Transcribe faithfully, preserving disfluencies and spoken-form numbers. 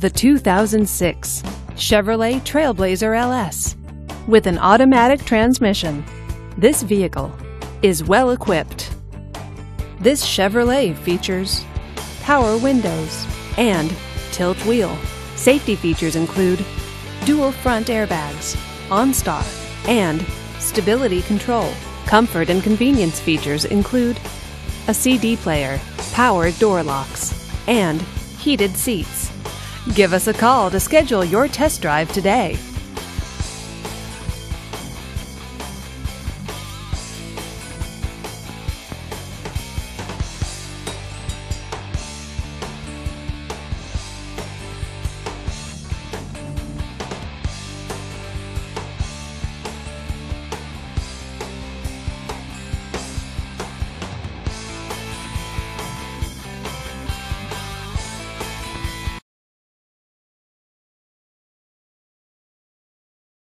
the two thousand six Chevrolet Trailblazer L S. With an automatic transmission, this vehicle is well equipped. This Chevrolet features power windows and tilt wheel. Safety features include dual front airbags, OnStar, and stability control. Comfort and convenience features include a C D player, power door locks, and heated seats. Give us a call to schedule your test drive today.